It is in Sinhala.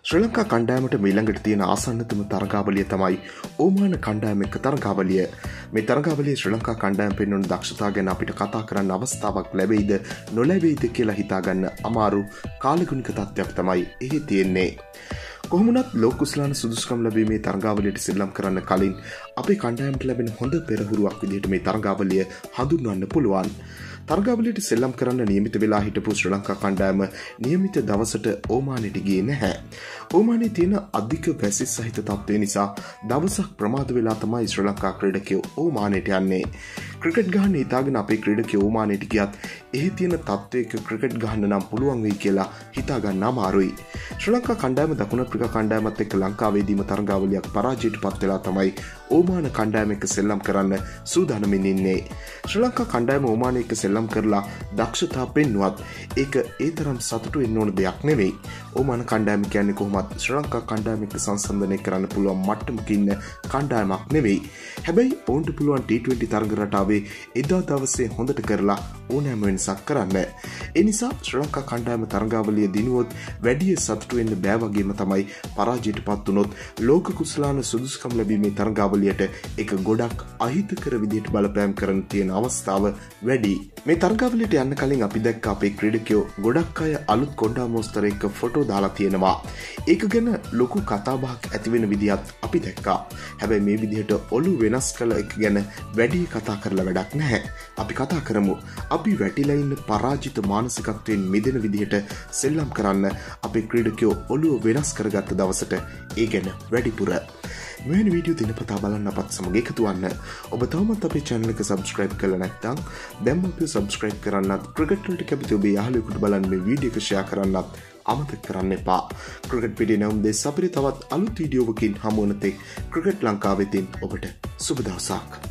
ශ්‍රී ලංකා කණ්ඩායමට ඊළඟට තියෙන ආසන්නතම තරගාවලිය තමයි ඕමාන කණ්ඩායම එක්ක තරගාවලිය. මේ තරගාවලියේ ශ්‍රී ලංකා කණ්ඩායම පෙන්වන දක්ෂතාව ගැන අපිට කතා කරන්න අවස්ථාවක් ලැබෙයිද නොලැබෙයිද කියලා හිතාගන්න අමාරු කාලගුණික තත්ත්වයක් තමයි එහි තියෙන්නේ. කොහොමුණත් ලෝක කුසලාන සුදුසුකම් ලැබීමේ තරගාවලියට සෙල්ලම් කරන්න කලින් අපේ කණ්ඩායමට ලැබෙන හොඳ පෙරහුරුවක් විදිහට මේ තරගාවලිය හඳුන්වන්න පුළුවන්. තරගාවලියට සෙල්ලම් කරන්න නියමිත වෙලා හිටපු ශ්‍රී ලංකා කණ්ඩායම නියමිත දවසට ඕමානෙට ගියේ නැහැ. ඕමානයේ තියෙන අධික වැසි සහිත තත්ත්වය නිසා දවසක් ප්‍රමාද වෙලා තමයි ශ්‍රී ලංකා ක්‍රීඩකයෝ ඕමානෙට යන්නේ. ක්‍රිකට් ගහන්න හිතාගෙන අපේ ක්‍රීඩකයෝ ඕමානෙට ගියත් එහි තියෙන තත්ත්වයක ක්‍රිකට් ගහන්න නම් පුළුවන් වෙයි කියලා හිතා ගන්න අමාරුයි. ශ්‍රී ලංකා කණ්ඩායම දකුණු අප්‍රිකා කණ්ඩායමත් එක්ක ලංකාවේදීම තරගාවලියක් පරාජයට පත් වෙලා තමයි ඕමාන කණ්ඩායම එක්ක සෙල්ලම් කරන්න සූදානමින් ඉන්නේ. ශ්‍රී ලංකා කණ්ඩායම ඕමානයේ එක්ක සෙල්ලම් කරලා දක්ෂතා පෙන්නුවත් ඒක ඒ තරම් සතුටු වෙන්න ඕන දෙයක් නෙවෙයි. ඕමාන කණ්ඩායම කියන්නේ කොහොමත් ශ්‍රී ලංකා කණ්ඩායම එක්ක සංසන්දනය කරන්න පුළුවන් මට්ටමක ඉන්න කණ්ඩායමක් නෙවෙයි. හැබැයි ඔවුන්ට පුළුවන් T20 තරග රටාවේ එදා දවසේ හොඳට කරලා ඕනෑම වෙනසක් කරන්න. ඒ නිසා ශ්‍රී ලංකා කණ්ඩායම තරගාවලිය දිනුවොත් වැඩි සතුටු වෙන්න බෑ වගේම තමයි පරාජයට පත් වුණොත් ලෝක කුසලාන සුදුසුකම් ලැබීමේ තරගාවලියට ඒක ගොඩක් අහිතකර විදිහට බලපෑම් කරන්න තියෙන අවස්ථාව වැඩි. මේ තරගාවලියට යන්න කලින් අපි දැක්ක අපේ ක්‍රීඩකයෝ ගොඩක් අය අලුත් කොණ්ඩා මෝස්තර එක්ක ෆොටෝ දාලා තියෙනවා. ඒක ගැන ලොකු කතාබහක් ඇති වෙන විදිහත් අපි දැක්කා. හැබැයි මේ විදිහට ඔලු වෙනස් කළ එක ගැන වැඩි කතා කරලා වැඩක් නැහැ. අපි කතා කරමු අපි වැටිලා ඉන්න පරාජිත මානසිකත්වයෙන් මිදෙන විදිහට සෙල්ලම් කරන්න අපේ ක්‍රීඩකයෝ ඔලුව වෙනස් කරගත්ත දවසට ඒ ගැන වැඩිපුර. මෙවැනි වීඩියෝ දිනපතා බලන්න අපත් සමග එකතු වන්න. ඔබ තවමත් අපේ channel එක subscribe කරලා නැත්නම් දැන්ම අපිව subscribe කරන්නත් ක්‍රිකට් වලට කැමති ඔබේ යාළුවෙකුට බලන්න මේ වීඩියෝ එක share කරන්නත් අමතක කරන්න එපා. ක්‍රිකට් පිටේ නම් දෙස් අපිට තවත් අලුත් වීඩියෝවකින් හමු වන තෙක් ක්‍රිකට් ලංකාවෙන් ඔබට සුබ දවසක්.